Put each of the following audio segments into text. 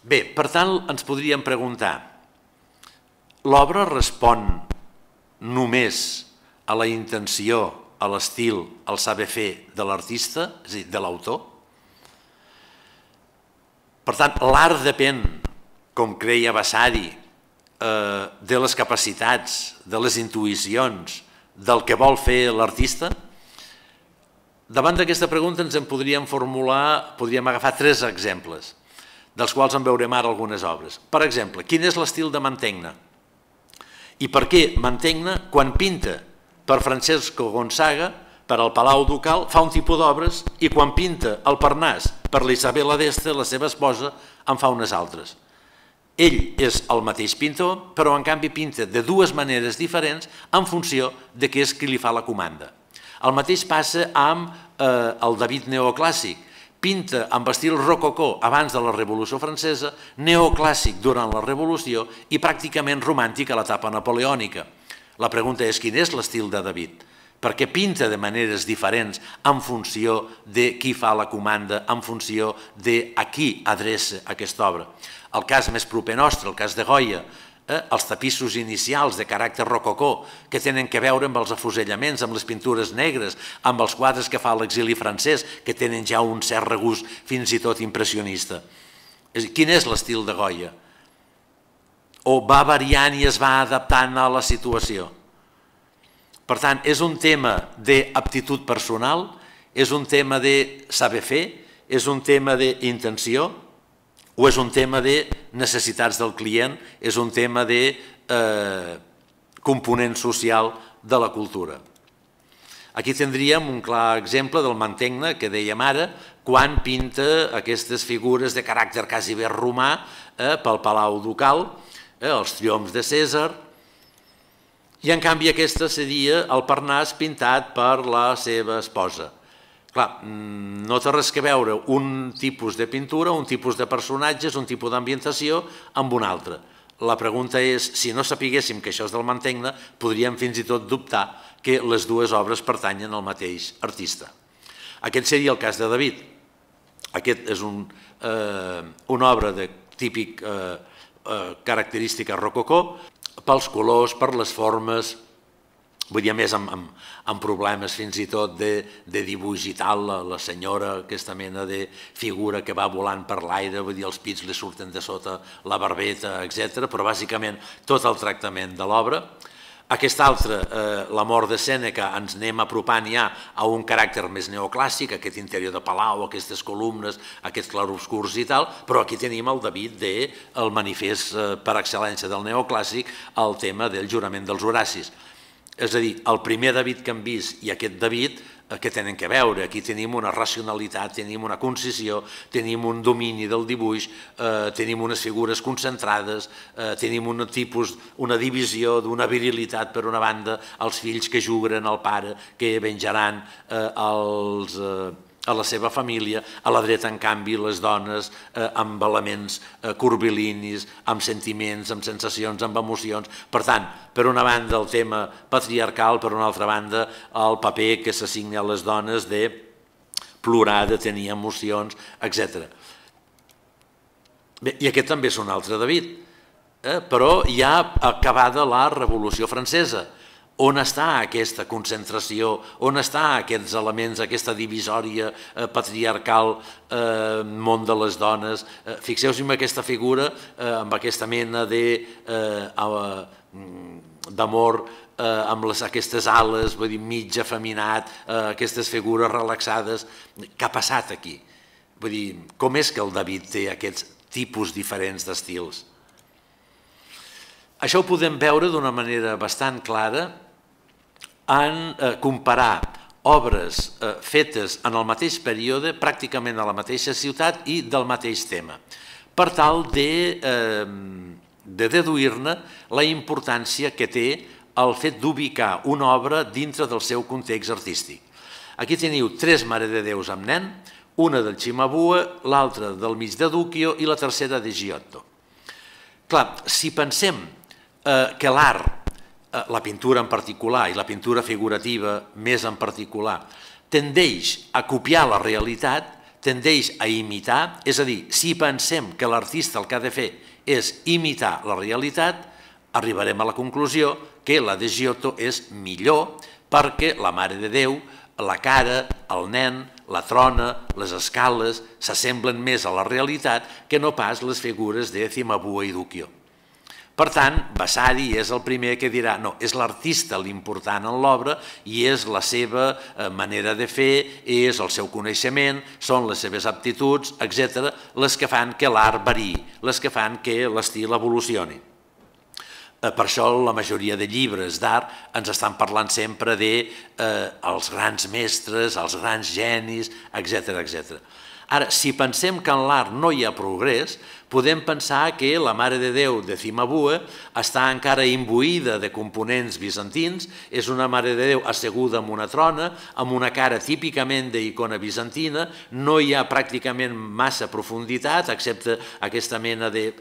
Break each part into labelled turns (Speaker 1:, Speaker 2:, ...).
Speaker 1: Bé, per tant, ens podríem preguntar, l'obra respon només a la intenció, a l'estil, al saber fer de l'artista, és a dir, de l'autor? Per tant, l'art depèn, com creia Vasari, de les capacitats, de les intuïcions, del que vol fer l'artista? Davant d'aquesta pregunta ens en podríem agafar 3 exemples, dels quals en veurem ara algunes obres. Per exemple, quin és l'estil de Mantegna? I per què Mantegna, quan pinta per Francesco Gonzaga, per al Palau Ducal, fa un tipus d'obres, i quan pinta el Parnàs per l'Isabel d'Este, la seva esposa, en fa unes altres. Ell és el mateix pintor, però en canvi pinta de 2 maneres diferents en funció de què és qui li fa la comanda. El mateix passa amb el David neoclàssic. Pinta amb estil rococó abans de la Revolució Francesa, neoclàssic durant la Revolució i pràcticament romàntic a l'etapa napoleònica. La pregunta és quin és l'estil de David? Perquè pinta de maneres diferents en funció de qui fa la comanda, en funció de a qui adreça aquesta obra. El cas més proper nostre, el cas de Goya, els tapissos inicials de caràcter rococó que tenen a veure amb els afusellaments, amb les pintures negres, amb els quadres que fa l'exili francès, que tenen ja un cert regust fins i tot impressionista. Quin és l'estil de Goya? O va variant i es va adaptant a la situació? Per tant, és un tema d'aptitud personal, és un tema de saber fer, és un tema d'intenció, o és un tema de necessitats del client, és un tema de component social de la cultura. Aquí tindríem un clar exemple del Mantegna que dèiem ara, quan pinta aquestes figures de caràcter quasi bé romà pel Palau Ducal, els triomfs de Cèsar, i en canvi aquesta seria el Parnàs pintat per la seva esposa. Clar, no té res a veure un tipus de pintura, un tipus de personatges, un tipus d'ambientació amb un altre. La pregunta és, si no sapiguéssim que això és del Mantegna, podríem fins i tot dubtar que les 2 obres pertanyen al mateix artista. Aquest seria el cas de David. Aquest és una obra de típic característica rococó, pels colors, per les formes, vull dir, a més amb problemes fins i tot de dibuix i tal, la senyora, aquesta mena de figura que va volant per l'aire, vull dir, els pits li surten de sota la barbeta, etc. Però bàsicament tot el tractament de l'obra. Aquesta altra, la mort de Sèneca, ens anem apropant ja a un caràcter més neoclàssic, aquest interior de palau, aquestes columnes, aquests clarobscurs i tal, però aquí tenim el David del manifest per excel·lència del neoclàssic, el tema del jurament dels Horacis. És a dir, el primer David que hem vist i aquest David, que tenen a veure? Aquí tenim una racionalitat, tenim una concisió, tenim un domini del dibuix, tenim unes figures concentrades, tenim una divisió d'una virilitat per una banda, els fills que juguen al pare, que venjaran a la seva família, a la dreta, en canvi, les dones amb elements curvilinis, amb sentiments, amb sensacions, amb emocions. Per tant, per una banda el tema patriarcal, per una altra banda el paper que s'assigna a les dones de plorar, de tenir emocions, etc. Bé, i aquest també és un altre David, però ja acabada la Revolució Francesa. On està aquesta concentració, on està aquests elements, aquesta divisòria patriarcal, món de les dones? Fixeu-vos en aquesta figura, amb aquesta mena d'amor, amb aquestes ales, vull dir, mig afeminat, aquestes figures relaxades. Què ha passat aquí? Vull dir, com és que el David té aquests tipus diferents d'estils? Això ho podem veure d'una manera bastant clara en comparar obres fetes en el mateix període, pràcticament a la mateixa ciutat i del mateix tema, per tal de deduir-ne la importància que té el fet d'ubicar una obra dintre del seu context artístic. Aquí teniu 3 Mare de Déus amb nen, una del Cimabue, l'altra del Mig de Duccio i la tercera de Giotto. Clar, si pensem que l'art, la pintura en particular i la pintura figurativa més en particular, tendeix a copiar la realitat, tendeix a imitar, és a dir, si pensem que l'artista el que ha de fer és imitar la realitat, arribarem a la conclusió que la de Giotto és millor perquè la Mare de Déu, la cara, el nen, la trona, les escales, s'assemblen més a la realitat que no pas les figures de Cimabue i Duccio. Per tant, Vasari és el primer que dirà no, és l'artista l'important en l'obra i és la seva manera de fer, és el seu coneixement, són les seves aptituds, etc., les que fan que l'art variï, les que fan que l'estil evolucioni. Per això la majoria de llibres d'art ens estan parlant sempre dels grans mestres, els grans genis, etc. Ara, si pensem que en l'art no hi ha progrés, podem pensar que la Mare de Déu de Cimabue està encara imbuïda de components bizantins, és una Mare de Déu asseguda en una trona, amb una cara típicament d'icona bizantina, no hi ha pràcticament massa profunditat, excepte aquesta mena de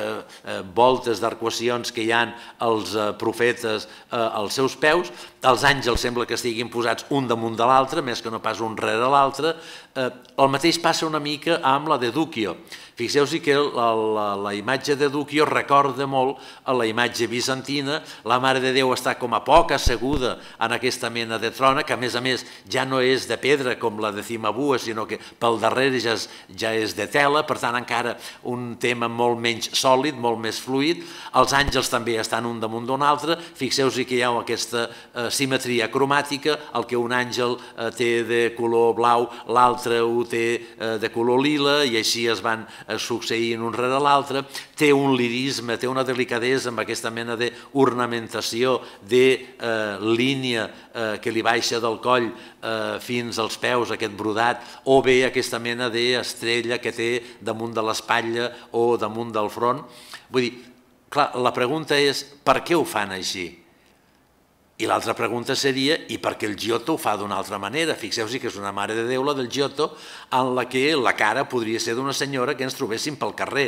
Speaker 1: voltes d'arcuacions que hi ha als profetes als seus peus. Els àngels sembla que estiguin posats un damunt de l'altre, més que no pas un rere l'altre. El mateix passa una mica amb la de Duccio. Fixeu-vos que la imatge de Duccio recorda molt a la imatge bizantina, la Mare de Déu està com a poc asseguda en aquesta mena de trona, que a més ja no és de pedra com la de Cimabue, sinó que pel darrere ja és de tela, per tant encara un tema molt menys sòlid, molt més fluid. Els àngels també estan un damunt d'un altre, fixeu-vos que hi ha aquesta simetria cromàtica, el que un àngel té de color blau, l'altre ho té de color lila, i així es van succeint un rere l'altre, té un lirisme, té una delicadesa amb aquesta mena d'ornamentació, de línia que li baixa del coll fins als peus, aquest brodat, o bé aquesta mena d'estrella que té damunt de l'espatlla o damunt del front. Vull dir, clar, la pregunta és per què ho fan així? I l'altra pregunta seria, i per què el Giotto ho fa d'una altra manera? Fixeu-vos que és una Mare de Déu, la del Giotto, en la que la cara podria ser d'una senyora que ens trobéssim pel carrer.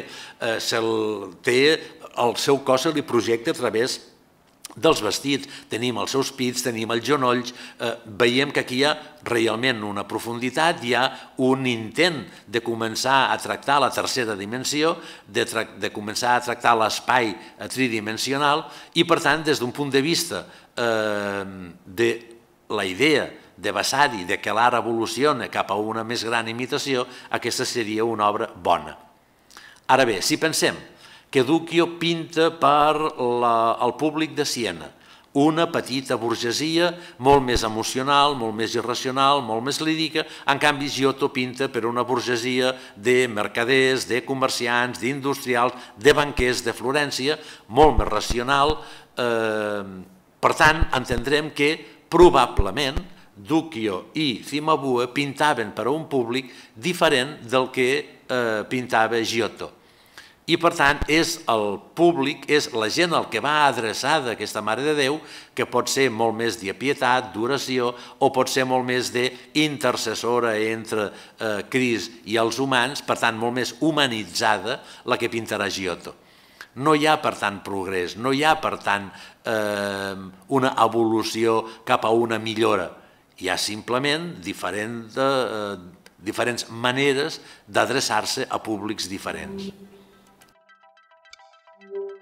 Speaker 1: El seu cos se li projecta a través dels vestits, tenim els seus pits, tenim els genolls, veiem que aquí hi ha realment una profunditat, hi ha un intent de començar a tractar la tercera dimensió, de començar a tractar l'espai tridimensional i, per tant, des d'un punt de vista de la idea de Vasari de que l'art evoluciona cap a una més gran imitació, aquesta seria una obra bona. Ara bé, si pensem que Duccio pinta per al públic de Siena, una petita burgesia molt més emocional, molt més irracional, molt més lírica, en canvi Giotto pinta per una burgesia de mercaders, de comerciants, d'industrials, de banquers de Florència, molt més racional. Per tant, entendrem que probablement Duccio i Cimabue pintaven per a un públic diferent del que pintava Giotto. I, per tant, és el públic, és la gent al que va adreçada aquesta Mare de Déu, que pot ser molt més de pietat, d'oració, o pot ser molt més d'intercessora entre Crist i els humans, per tant, molt més humanitzada la que pintarà Giotto. No hi ha, per tant, progrés, no hi ha, per tant, una evolució cap a una millora. Hi ha simplement diferents maneres d'adreçar-se a públics diferents.